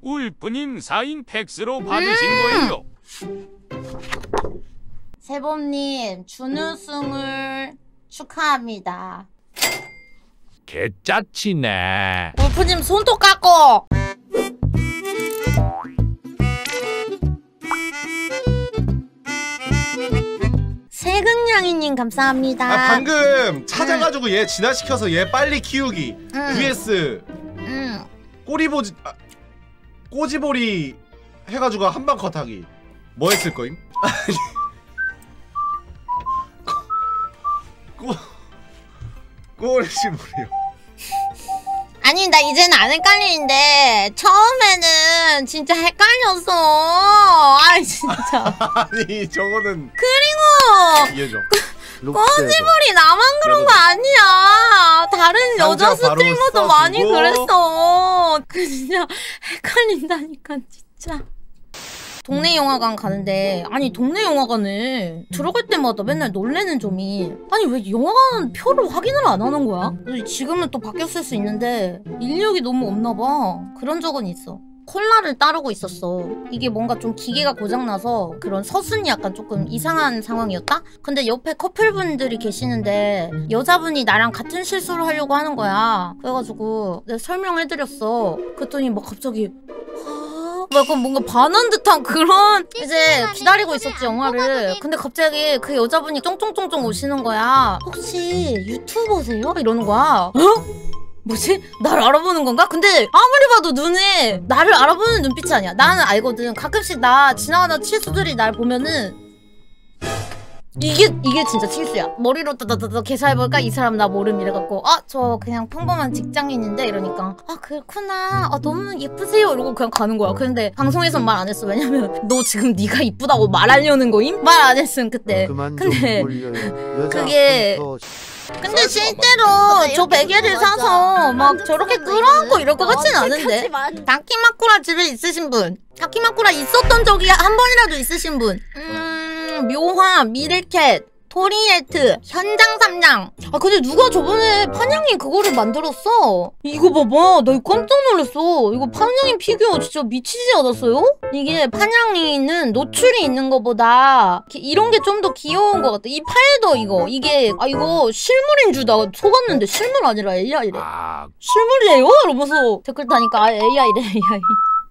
울프님 4인 팩스로 받으신 거예요. 세범님 준우승을 축하합니다. 개짜치네. 울프님 손톱 깎고. 세근냥이님 감사합니다. 아 방금 찾아가지고 얘 진화시켜서 얘 빨리 키우기 vs 꼬리보지 꼬지보리 해가지고 한방 컷하기 뭐 했을 거임? 꼬리지보리요. 아니 나 이제는 안 헷갈리는데 처음에는 진짜 헷갈렸어. 아이 진짜. 아니 저거는 그리고 이해줘. 꼬지볼이 나만 그런 거 아니야. 다른 여자 스트리머도 많이 그랬어. 그 진짜 헷갈린다니까 진짜. 동네 영화관 가는데 아니 동네 영화관에 들어갈 때마다 맨날 놀래는 점이 아니 왜 영화관 표를 확인을 안 하는 거야? 지금은 또 바뀌었을 수 있는데 인력이 너무 없나 봐. 그런 적은 있어. 콜라를 따르고 있었어. 이게 뭔가 좀 기계가 고장나서 그런 서순이 약간 조금 이상한 상황이었다? 근데 옆에 커플분들이 계시는데 여자분이 나랑 같은 실수를 하려고 하는 거야. 그래가지고 내가 설명해드렸어. 그랬더니 막 갑자기 약간 뭔가 반한 듯한 그런 이제 기다리고 있었지 영화를. 근데 갑자기 그 여자분이 쫑쫑쫑쫑 오시는 거야. 혹시 유튜버세요? 이러는 거야. 어? 뭐지? 나를 알아보는 건가? 근데 아무리 봐도 눈에 나를 알아보는 눈빛이 아니야. 나는 알거든. 가끔씩 나 지나가는 칠수들이 날 보면은 이게 진짜 칠수야. 머리로 따다다다 계산해볼까? 이 사람 나 모름 이래갖고 아 저 그냥 평범한 직장인인데 이러니까 아 그렇구나 너무 예쁘세요 이러고 그냥 가는 거야. 근데 방송에선 말 안 했어. 왜냐면 너 지금 네가 이쁘다고 말하려는 거임? 말 안 했음 그때. 근데 그게 근데 실제로 저 베개를 사서 막 저렇게 끌어안고 이럴 것 같진 않은데. 다키마쿠라 집에 있으신 분, 다키마쿠라 있었던 적이 한 번이라도 있으신 분, 묘화, 미들캣, 토리에트, 현장 3장. 아 근데 누가 저번에 판양이 그거를 만들었어. 이거 봐봐. 나 이거 깜짝 놀랐어. 이거 판양이 피규어 진짜 미치지 않았어요? 이게 판양이는 노출이 있는 거보다 이런 게 좀 더 귀여운 것 같아. 이 팔도 이게 이거 실물인 줄 나 속았는데 실물 아니라 AI래. 실물이에요? 이러면서 댓글 다니까 AI래 AI.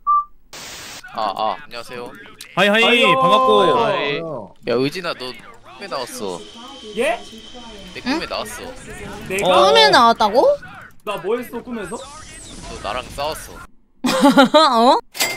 안녕하세요. 하이 반갑고. 하이. 야 의진아 너 꿈에 나왔어. 예? 내 꿈에 나왔어. 내가? 꿈에 나왔다고? 나 뭐 했어 꿈에서? 너 나랑 싸웠어. 어?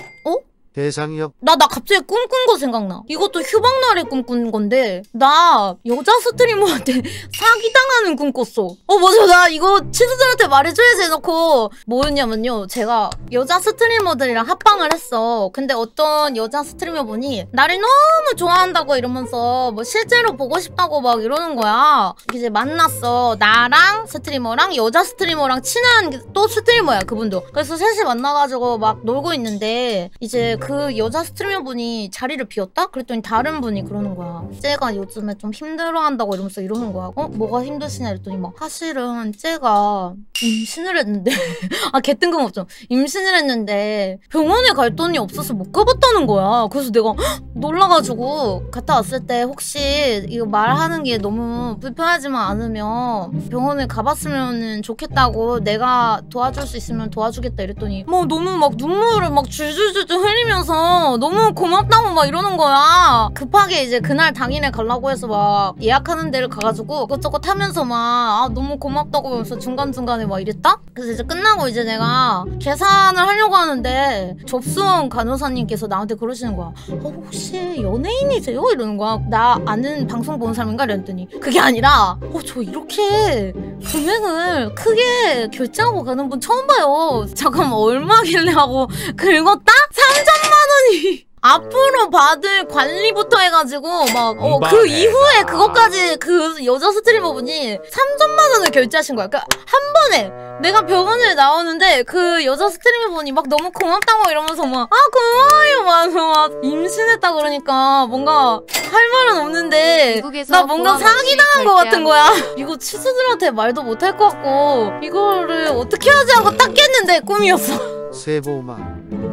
대상이 없. 나 갑자기 꿈꾼 거 생각나. 이것도 휴방날에 꿈꾼 건데 나 여자 스트리머한테 사기당하는 꿈 꿨어. 맞아. 나 이거 치즈들한테 말해줘야지 해놓고 뭐였냐면요. 제가 여자 스트리머들이랑 합방을 했어. 근데 어떤 여자 스트리머분이 나를 너무 좋아한다고 이러면서 뭐 실제로 보고 싶다고 막 이러는 거야. 이제 만났어. 나랑 스트리머랑 여자 스트리머랑 친한 또 스트리머야 그분도. 그래서 셋이 만나가지고 막 놀고 있는데 이제 그 여자 스트리머분이 자리를 비웠다? 그랬더니 다른 분이 그러는 거야. 쟤가 요즘에 좀 힘들어한다고 이러면서 이러는 거야. 뭐가 힘드시냐 이랬더니 막 사실은 쟤가 임신을 했는데 개 뜬금없죠. 임신을 했는데 병원에 갈 돈이 없어서 못 가봤다는 거야. 그래서 내가 놀라가지고 갔다 왔을 때 혹시 이거 말하는 게 너무 불편하지만 않으면 병원에 가봤으면 좋겠다고 내가 도와줄 수 있으면 도와주겠다 이랬더니 너무 막 눈물을 막 줄줄줄줄 흘리면서 너무 고맙다고 막 이러는 거야. 급하게 이제 그날 당일에 가려고 해서 막 예약하는 데를 가가지고 그것저것 하면서 막 너무 고맙다고 하면서 중간중간에 막 이랬다? 그래서 이제 끝나고 이제 내가 계산을 하려고 하는데 접수원 간호사님께서 나한테 그러시는 거야. 혹시 연예인이세요? 이러는 거야. 나 아는 방송 보는 사람인가? 이랬더니 그게 아니라 저 이렇게 금액을 크게 결제하고 가는 분 처음 봐요. 잠깐만 얼마길래 하고 긁었다? 3천만 원이 앞으로 받을 관리부터 해가지고 막 그 이후에 그것까지 그 여자 스트리머분이 3천만 원을 결제하신 거야. 그러니까 한 번에 내가 병원에 나오는데 그 여자 스트리머분이 막 너무 고맙다고 이러면서 막 고마워요 막 임신했다 그러니까 뭔가 할 말은 없는데 나 뭔가 사기당한 거 같은 거야. 이거 치즈들한테 말도 못할 것 같고 이거를 어떻게 하지 하고 딱 깼는데 꿈이었어. 새해 복 많이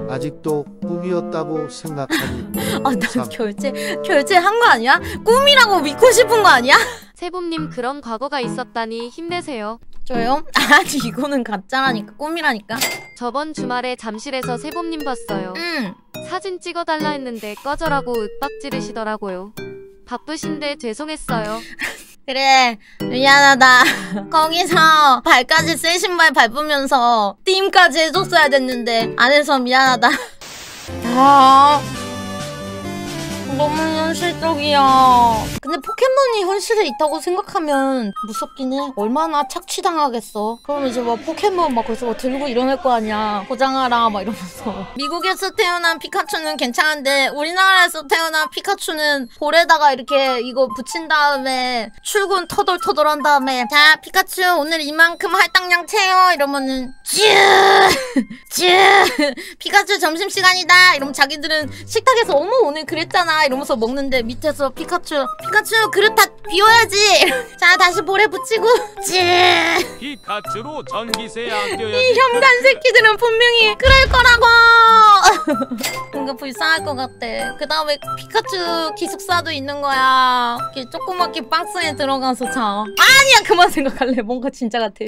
아직도 꿈이었다고 생각하니 아, 난 참. 결제한 거 아니야? 꿈이라고 믿고 싶은 거 아니야? 세봄님 그런 과거가 있었다니 힘내세요. 저요? 아니 이거는 가짜라니까 꿈이라니까. 저번 주말에 잠실에서 세봄님 봤어요. 사진 찍어달라 했는데 꺼져라고 윽박 지르시더라고요. 바쁘신데 죄송했어요. 그래 미안하다. 거기서 발까지 새 신발 밟으면서 띠임까지 해줬어야 됐는데 안 해서 미안하다. 아 너무 현실적이야. 근데 포켓몬이 현실에 있다고 생각하면 무섭긴 해. 얼마나 착취당하겠어. 그럼 이제 막 포켓몬 막 거기서 막 들고 일어날 거 아니야. 포장하라 막 이러면서. 미국에서 태어난 피카츄는 괜찮은데 우리나라에서 태어난 피카츄는 볼에다가 이렇게 이거 붙인 다음에 출근 터덜터덜 한 다음에 자 피카츄 오늘 이만큼 할당량 채워 이러면은 쭈 피카츄 점심시간이다 이러면 자기들은 식탁에서 어머 오늘 그랬잖아 이러면서 먹는데 밑에서 피카츄 그릇 다 비워야지. 자 다시 볼에 붙이고 찌. 피카츄로 전기세 아껴야지. 이 현관 새끼들은 분명히 그럴 거라고. 뭔가 불쌍할 것 같아. 그 다음에 피카츄 기숙사도 있는 거야. 이렇게 조그맣게 박스에 들어가서 자. 아니야 그만 생각할래. 뭔가 진짜 같아.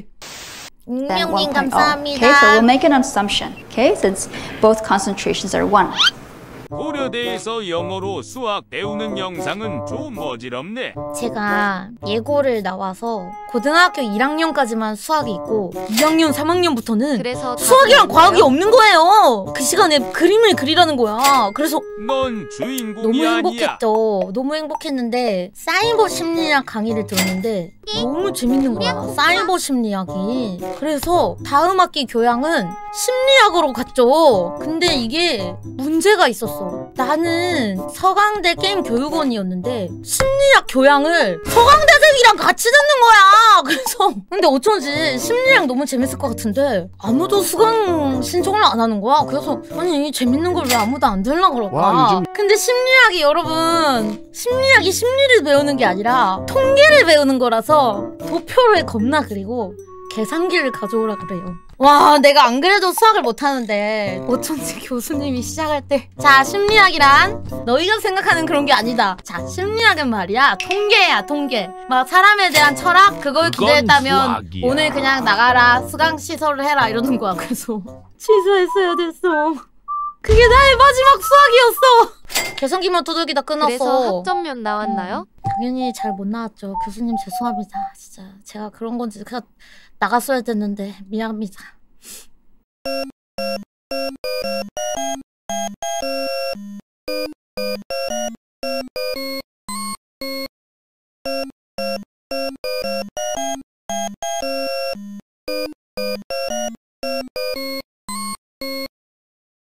익명님 감사합니다. Okay, so we'll make an assumption. Okay, since both concentrations are 1. 고려대에서 영어로 수학 배우는 영상은 좀 어지럽네. 제가 예고를 나와서 고등학교 1학년까지만 수학이 있고 2학년, 3학년부터는 그래서 수학이랑 과학이 없는 거예요. 그 시간에 그림을 그리라는 거야. 그래서 넌 주인공이 너무 아니야. 행복했죠. 너무 행복했는데 사이버 심리학 강의를 들었는데 너무 재밌는 거야. 사이버 심리학이. 그래서 다음 학기 교양은 심리학으로 갔죠. 근데 이게 문제가 있었어. 나는 서강대 게임교육원이었는데 심리학 교양을 서강대생이랑 같이 듣는 거야. 그래서 근데 어쩐지 심리학 너무 재밌을 것 같은데 아무도 수강 신청을 안 하는 거야. 그래서 아니 재밌는 걸 왜 아무도 안 들으려고 그럴까. 와, 요즘... 근데 심리학이 여러분 심리학이 심리를 배우는 게 아니라 통계를 배우는 거라서 도표를 겁나 그리고 계산기를 가져오라 그래요. 와 내가 안 그래도 수학을 못하는데 어쩐지 교수님이 시작할 때 자 심리학이란 너희가 생각하는 그런 게 아니다. 자 심리학은 말이야 통계야 통계. 막 사람에 대한 철학 그걸 기대했다면 수학이야. 오늘 그냥 나가라 수강시설을 해라 이러는 거야. 그래서 취소했어야 됐어. 그게 나의 마지막 수학이었어. 계산기만 두들기다 끊었어. 그래서 학점몇 나왔나요? 당연히 잘 못 나왔죠. 교수님 죄송합니다. 진짜 제가 그런 건지 그냥 나갔어야 됐는데 미안합니다.